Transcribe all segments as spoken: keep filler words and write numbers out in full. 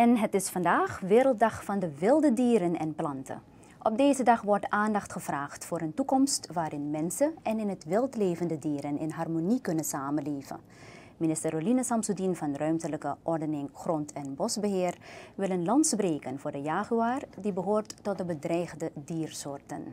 En het is vandaag Werelddag van de wilde dieren en planten. Op deze dag wordt aandacht gevraagd voor een toekomst waarin mensen en in het wild levende dieren in harmonie kunnen samenleven. Minister Roline Samsudeen van Ruimtelijke Ordening, Grond- en Bosbeheer wil een lans breken voor de jaguar die behoort tot de bedreigde diersoorten.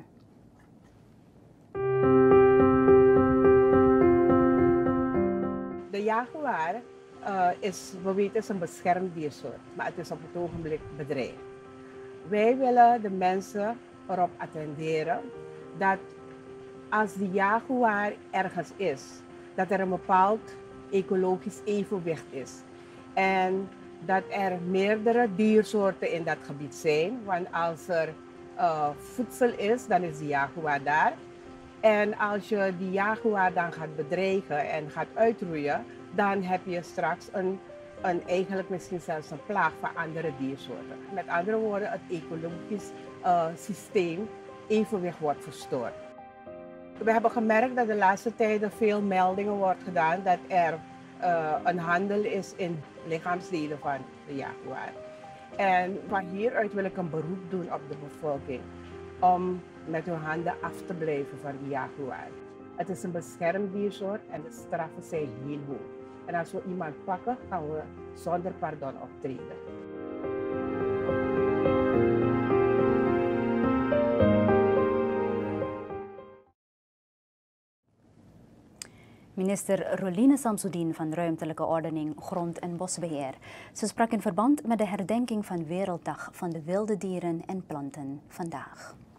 De jaguar uh, is, we weten, is een beschermd diersoort, maar het is op het ogenblik bedreigd. Wij willen de mensen erop attenderen dat als de jaguar ergens is, dat er een bepaald ecologisch evenwicht is. En dat er meerdere diersoorten in dat gebied zijn, want als er uh, voedsel is, dan is de jaguar daar. En als je die jaguar dan gaat bedreigen en gaat uitroeien, dan heb je straks een, een eigenlijk misschien zelfs een plaag van andere diersoorten. Met andere woorden, het ecologisch uh, systeem, evenwicht wordt verstoord. We hebben gemerkt dat de laatste tijden veel meldingen wordt gedaan dat er uh, een handel is in lichaamsdelen van de jaguar. En van hieruit wil ik een beroep doen op de bevolking om met hun handen af te blijven van de jaguar. Het is een beschermd diersoort en de straffen zijn heel hoog. En als we iemand pakken, gaan we zonder pardon optreden. Minister Roline Samsudeen van Ruimtelijke Ordening, Grond- en Bosbeheer. Ze sprak in verband met de herdenking van Werelddag van de wilde dieren en planten vandaag.